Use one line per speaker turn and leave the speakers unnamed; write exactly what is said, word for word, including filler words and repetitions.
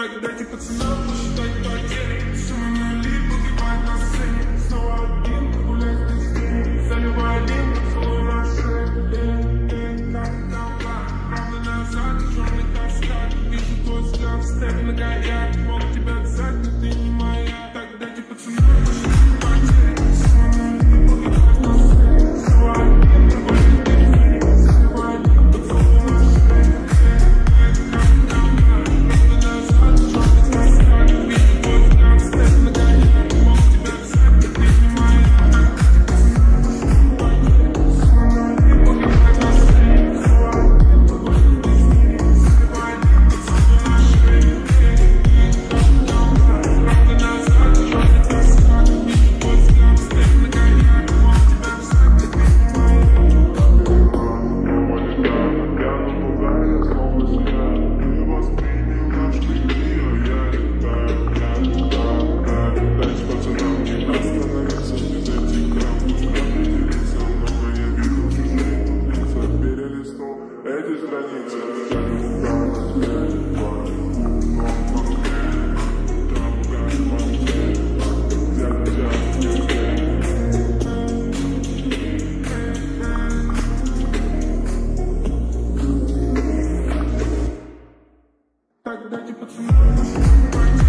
Так дайте пацанам посчитать потери. Сумма нули погибает на сцене. Снова один, прогуляюсь без тени. Заливаю один, поцелуй на шею. Правда назад, черный каскад. Вижу твой взгляд, степ на гаяк. Мог тебя взять, но ты не моя. Так дайте пацанам посчитать потери. Сумма нули погибает на сцене. Снова один, прогуляюсь без тени. Заливаю один, поцелуй на шею. Так дайте пацанам